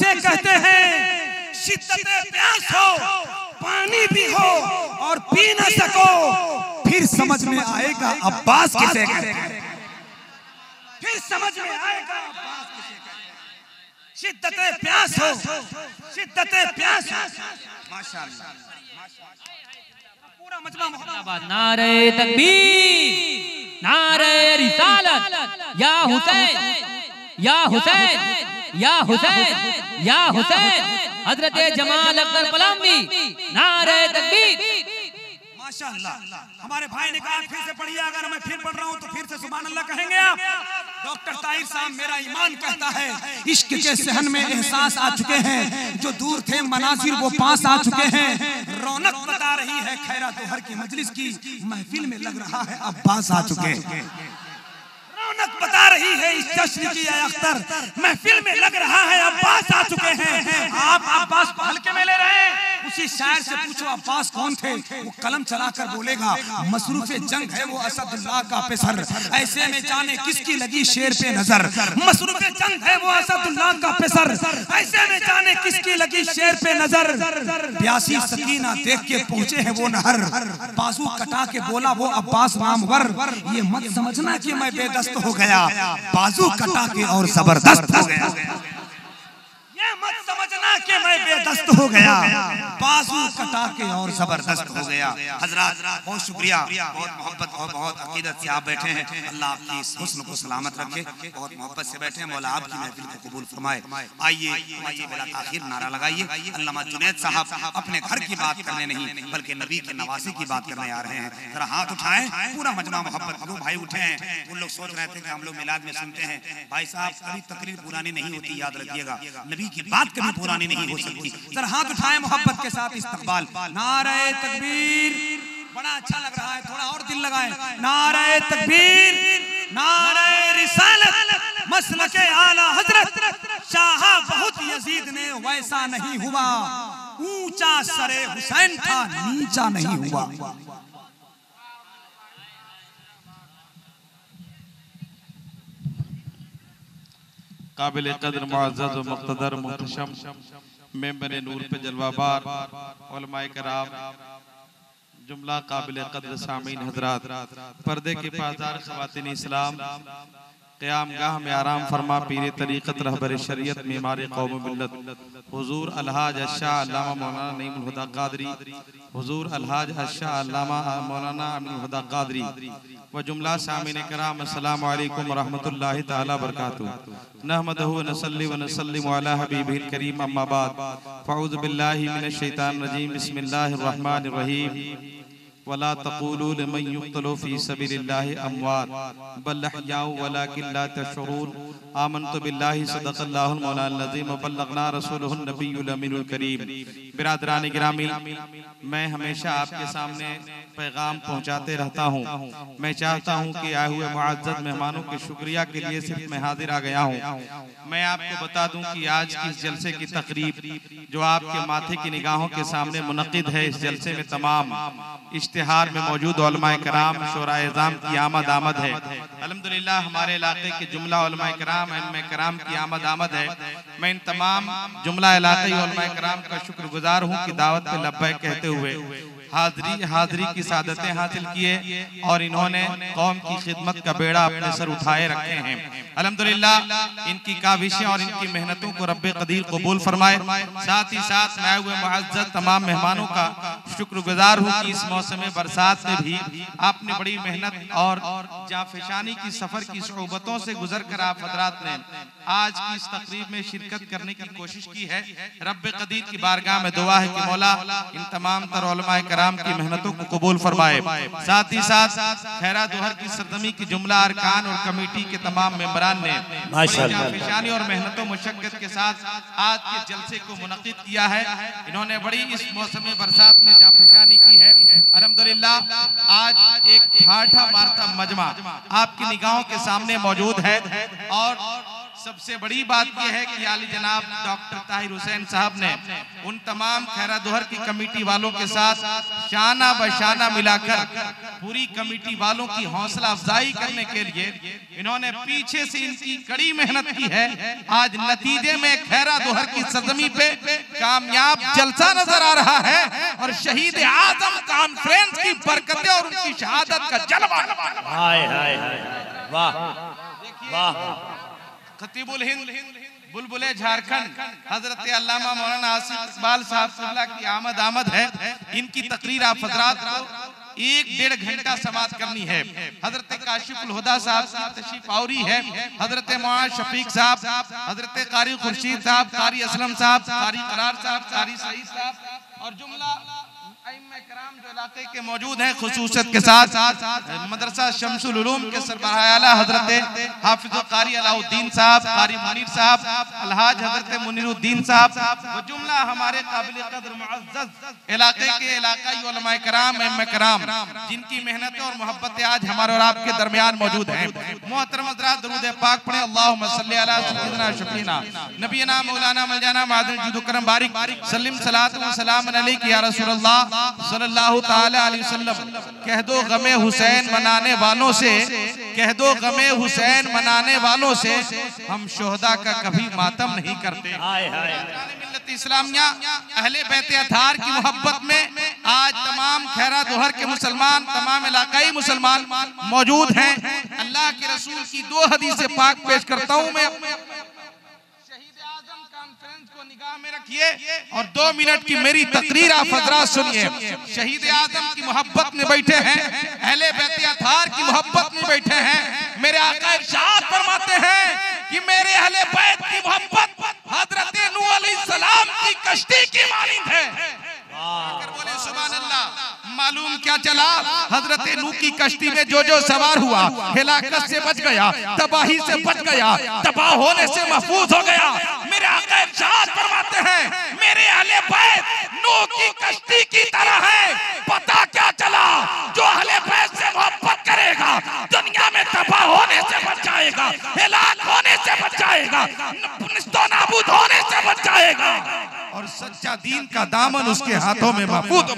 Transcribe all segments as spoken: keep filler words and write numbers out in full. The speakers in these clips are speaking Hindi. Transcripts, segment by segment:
जिसे कहते हैं, शिद्दत प्यास हो, पानी भी हो और पी न सको, फिर समझ में आएगा अब्बास किसे कहते हैं। फिर समझ में आएगा अब्बास किसे कहते हैं। शिद्दत प्यास हो, शिद्दत प्यास हो। माशाअल्लाह, पूरा मजमा मोहब्बत। नारे तकबीर, नारे रिसालत, या हुसैन, या हुसैन, या हुसैन, या हुसैन, हजरत जमाल अख्तर पलामी, नारे तकबीर। माशाअल्लाह, हमारे भाई ने कहा फिर से पढ़िए, अगर मैं फिर पढ़ रहा हूँ तो फिर से सुभान अल्लाह कहेंगे आप। डॉक्टर ताहिर साहब, मेरा ईमान कहता है इश्क के सहन में एहसास आ चुके हैं, जो दूर थे मनाजिर वो पास आ चुके हैं। रौनक बता रही है खैरा दोहर की मजलिस की, महफिल में लग रहा है अब्बास आ चुके हैं। रौनक बता रही है इस जश्न की अख्तर, महफिल में लग रहा है अब्बास आ चुके हैं। आप अब्बास को हल्के में ले रहे हैं। उसी शायर से पूछो अब्बास कौन थे, वो कलम चलाकर बोलेगा मसरूफे जंग है वो असदुल्लाह का पेसर, ऐसे में जाने किसकी लगी शेर पे नजर। मसरूफे जंग है वो असदुल्लाह का पेसर, ऐसे में जाने किसकी लगी शेर पे नजर। प्यासी सकीना देख के पहुंचे हैं वो नहर, बाजू कटा के बोला वो अब्बास नामवर। ये मत समझना कि मैं बेदस्त हो गया, बाजू कटा के और जबरदस्त हो गया। ये मत समझना कि मैं बेदस्त हो गया, बाजू कटा के और जबरदस्त हो गया। हजरात बहुत शुक्रिया, बहुत मोहब्बत और बहुत अकीदत से आप बैठे हैं। अल्लाह आपकी इस हुस्न को सलामत रखे, बहुत मोहब्बत से बैठे हैं। मौला आपकी महफिल को कबूल फरमाए। आइए आइए बिला ताखीर नारा लगाइए। अल्लामा जुनैद साहब अपने घर की बात करने नहीं बल्कि नबी के नवासी की बात करने आ रहे हैं। जरा हाथ उठाएं, पूरा मजमा मोहब्बत। दो भाई उठे हैं, उन लोग सोच रहे थे कि हम लोग मिलाद में सुनते हैं। भाई साहब, कभी तकरीर पुरानी नहीं होती, याद रखिएगा। नबी की बात कभी पुरानी नहीं हो सकती। जरा हाथ उठाएं मोहब्बत के साथ इस्तकबाल। नारे तकबीर, बड़ा अच्छा लग रहा है, थोड़ा और दिल लगाएं। नारे तकबीर, नारे रिसालत, मसलके आला हजरत। शाह बहुत यजीद ने वैसा नहीं हुआ, ऊंचा सरे हुसैन था नीचा नहीं हुआ। काबिल कदर मुअज़्ज़ज़ व मुक़्तदर मुहतशम मेंबर नूर पे जलवाबार उलमाए कराम, जुमला काबिल कदर सामीन हजरात, पर्दे के पासदार ख़वातीन इस्लाम, क़याम गाह में आराम फरमा पीरे तरीक़त रहबर शरीयत मेमारे कौम मिल्लत हुज़ूर अलहाज अशाह अल्लामा मौलाना नईमुल हुदा क़ादरी, हुज़ूर अलहाज अशाह अल्लामा मौलाना अमीनुल हुदा क़ादरी व जुमला सामीन कराम, अस्सलामु अलैकुम व रहमतुल्लाहि तआला व बरकातुहू। नहमदुहु व नसल्ली व नसल्लिमु अला हबीबिल करीम, अम्मा बाद, फ़अऊज़ु बिल्लाहि मिनश शैतानिर रजीम, बिस्मिल्लाहिर रहमानिर रहीम। वला तक़ूलू लिमन युक़्तलू फ़ी सबीलिल्लाहि अमवात बल अहयाउ वलाकिन ला तशऊरून। आमनतु बिल्लाहि सदक़ल्लाहुल मौलाना अज़ीम व बल्लगना रसूलुहुन नबियुल अमीनुल करीम। बिरादरान गिरामी, मैं हमेशा आपके सामने पैगाम पहुँचाते रहता हूँ। मैं चाहता हूँ कि आए हुए मुअज़्ज़ज़ मेहमानों के शुक्रिया के लिए सिर्फ मैं हाजिर आ गया हूँ। मैं आपको बता दूँ कि आज की इस जलसे की तकरीब जो आपके माथे की निगाहों के सामने मुनक़िद है, इस जलसे में तमाम इश्तिहार में मौजूद उलमाए कराम शोराए इज़ाम की आमद आमद है। अल्हम्दुलिल्लाह हमारे इलाके के जुमला उलमाए कराम इनमें कराम की आमद आमद है। मैं इन तमाम जुमला इलाक़ाई उलमाए कराम का शुक्रगुजार हूँ कि दावत पे लब्बैक कहते हुए हाज़री हाज़री की सादतें हासिल किए और इन्होंने कौम की खिदमत का बेड़ा अपने सर उठाए रखे हैं। अल्हम्दुलिल्लाह इनकी काविशें और इनकी मेहनतों को रब्बे कदीर कबूल फरमाए। साथ ही साथ मैं हुए मुअज़्ज़ज़ तमाम मेहमानों का शुक्रगुजार हूँ कि इस मौसम बरसात में भी आपने बड़ी मेहनत और जाफिशानी की सफर की सोबतों से गुजर कर आप हजरात ने आज की इस तकरीब में शिरकत करने की कोशिश की है। रब्बे कदीर की बारगाह में दुआ है कि मौला इन तमाम तर उलमाए कराम की मेहनतों को कबूल फरमाए। साथ ही साथ खैरा दोहर की सरदमी की जुमला अरकान और कमेटी के तमाम मेंबरान ने जाफिशानी और मेहनतों मुशक्कत के साथ आज के जलसे को मुनक़िद किया है। इन्होंने बड़ी इस मौसम बरसात में जाफिशानी की है। अल्हम्दुलिल्लाह आज एक ठाठा मारता मजमा आपकी निगाहों के सामने मौजूद है और सबसे बड़ी बात यह है कि आली जनाब डॉक्टर ताहिर हुसैन साहब ने उन तमाम खैरा दोहर की कमेटी वालों के साथ शाना बशाना मिलाकर पूरी कमेटी वालों की हौसला अफजाई करने के लिए इन्होंने पीछे से इनकी कड़ी मेहनत की है। आज नतीजे में खैरा दोहर की सरजमी पे कामयाब जलसा नजर आ रहा है और शहीद आजम कॉन्फ्रेंस की बरकतें और उनकी शहादत का जलवा। हाय हाय हाय वाह वाह। खतीबुल हिंद बुलबुले झारखंड हजरत अल्लामा मौलाना आसिफ इकबाल साहब सिल्ला की आमद आमद है। इनकी तकरीर आप हजरात को एक डेढ़ घंटा समाप्त करनी है। हजरत काशिफुल हुदा साहब की तशरीफ आवरी है। हजरत मुआज शफीक साहब, हजरत कारी खुर्शीद साहब, कारी असलम साहब, कारी करार साहब, कारी सईद साहब और जुमला कराम जो इलाके के मौजूद हैं, खुसूसियत के साथ मदरसा शमसुल उलूम के सरबराह आला हजरत हाफिज कारी अलाउद्दीन साहब, कारी मुनीर साहब, अलहाज हजरत मुनीरुद्दीन साहब वो जुमला हमारे काबिल कदर मुअज़्ज़ज़ इलाके के इलाकाई उलमाए कराम एम कराम जिनकी मेहनत और मोहब्बत आज हमारे और आपके दरमियान मौजूद हैं। मोहतरम हज़रात दरूद पाक पढ़े। अल्लाहुम्मा सल्ली अला सय्यिदना शफीना नबीना मौलाना मौलाना मादन जुद करम बारिक सल्लिम सलातु व सलाम अलैका या रसूलल्लाह सल्लल्लाहु ताला अलैहि वसल्लम। कह दो गमे हुसैन मनाने वालों से, कह दो गमे हुसैन मनाने वालों से हम शोहदा का कभी मातम नहीं करते। मिल्लत इस्लामिया अहले बैत अतार की मोहब्बत में आज तमाम खैरा दोहर के मुसलमान, तमाम इलाकाई मुसलमान मौजूद हैं। अल्लाह के रसूल की दो हदीसें पाक पेश करता हूँ मैं। निगाह में रखिए और दो मिनट की मेरी तकरीर आप हजरात सुनिए। शहीद आजम की मोहब्बत में बैठे हैं, अहले बैत अतार की मोहब्बत में बैठे हैं। मेरे आका इरशाद फरमाते हैं कि मेरे अहले बैत की मोहब्बत हजरत नूह अलैहिस्सलाम की कश्ती की मानिंद है। बोले सुभान अल्लाह। मालूम क्या चला, हजरत नूह की कश्ती में जो जो सवार हुआ हिलाकत से बच गया, तबाही से बच गया, तबाह होने से महफूज हो गया। मेरे आका इरशाद फरमाते हैं मेरे अहले बैत नूह की कश्ती की तरह है। पता क्या चला, जो अहले बैत से मोहब्बत करेगा दुनिया में तबाह होने से बच जाएगा, हिलाक होने से बच जाएगा, निस्तो नाबूद होने से बच जाएगा और सच्चा दीन का दामन उसके हाथों में महफूज।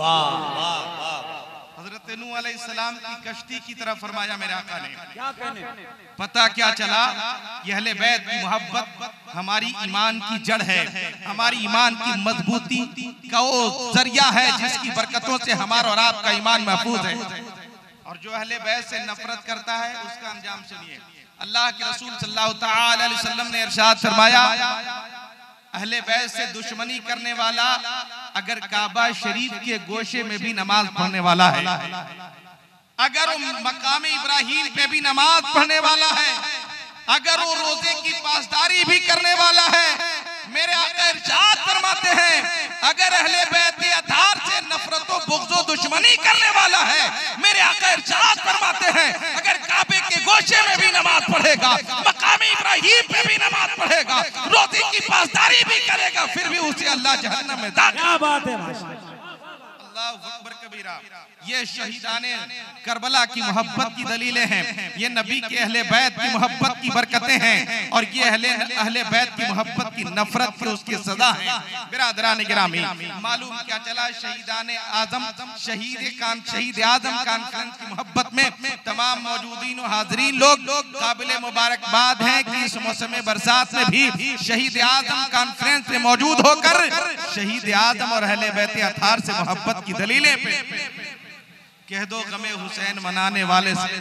हजरत नूह अलैहिस्सलाम की कश्ती की तरफ फरमाया मेरे आका ने। क्या कहने? पता क्या चला, यह अहले बैत की मोहब्बत हमारी ईमान की जड़ है, हमारी ईमान की मजबूती का वो जरिया है जिसकी बरकतों से हमारा और आपका ईमान महफूज है। और जो अहले बैत से नफरत करता है उसका अंजाम सुनिए। अल्लाह के रसूल सल्लल्लाहु ताला अलैहि वसल्लम ने इरशाद फरमाया, अहले बैत से दुश्मनी करने वाला अगर काबा शरीफ के गोशे में भी नमाज पढ़ने वाला है, अगर वो मकाम इब्राहिम पे भी नमाज पढ़ने वाला है, अगर वो रोजे की पासदारी भी करने वाला है, मेरे आका इरशाद फरमाते हैं अगर अहले बैत अतार से नफरत व बुग़्ज़ व दुश्मनी करने वाला है, मेरे आका इरशाद फरमाते हैं अगर काबे के गोशे में भी नमाज पढ़ेगा, मकाम इब्राहिम पे भी नमाज पढ़ेगा, रोजे की पासदारी भी करेगा, फिर भी उसे अल्लाह जहन्नम में दाखिल। क्या बात है माशाअल्लाह। अल्लाहु अकबर कबीरा। ये शहीदाने करबला की मोहब्बत की दलीलें हैं, ये नबी के अहले बैत की मोहब्बत की बरकतें हैं और ये अहले अहले बैत की मोहब्बत की नफरत की उसकी सजा है। बिरादरान गिरामी, मालूम क्या चला, शहीदाने आजम शहीद कान शहीद आजम कॉन्फ्रेंस की मोहब्बत में तमाम मौजूदीन और हाजरीन लोग काबिल मुबारकबाद हैं कि इस मौसम बरसात में भी शहीद आजम कॉन्फ्रेंस में मौजूद होकर शहीद आजम और अहले बैत अतार से मोहब्बत की दलीलें पे कह दो गमे हुसैन मनाने वाले से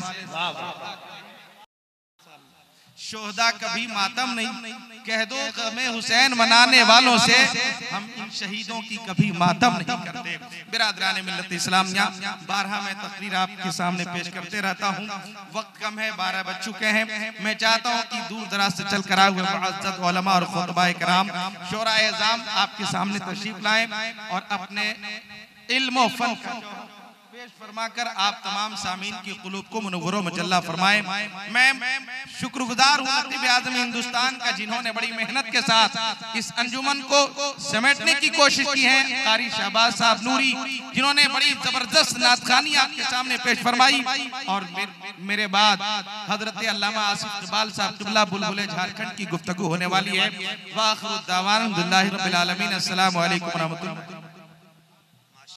शोहदा कभी मातम नहीं, कह दो गमे हुसैन मनाने वालों से हम इन शहीदों की कभी मातम नहीं करते। बिरादरान मिल्लत इस्लामिया, बारह मैं तकरीर आपके सामने पेश करते रहता हूँ, वक्त कम है, बारह बज चुके हैं। मैं चाहता हूँ कि दूर दराज से चल कर आए हुए मुअज़्ज़ज़ उलमा और खुतबाए कराम शोराए इज़ाम आपके सामने तशरीफ लाएं और अपने इल्म और फन पेश फरमाकर आप तमाम सामीन की कुलूब को मुनव्वरो मजल्ला फरमाए। मैं शुक्रगुजार हूँ खतीब आज़म हिंदुस्तान का, जिन्होंने बड़ी मेहनत के साथ इस अंजुमन को समेटने की कोशिश की है। कारी शहबाज साहब नूरी, जिन्होंने बड़ी जबरदस्त नातखानी आपके सामने पेश फरमाई। और मेरे बाद हजरत अल्लामा आसिफ इकबाल साहब क़िबला बुलबुले झारखंड की गुफ्तगू होने वाली है। वाखिरु दावाना अल्हम्दुलिल्लाहि रब्बिल आलमीन। अस्सलामु अलैकुम व रहमतुल्लाह।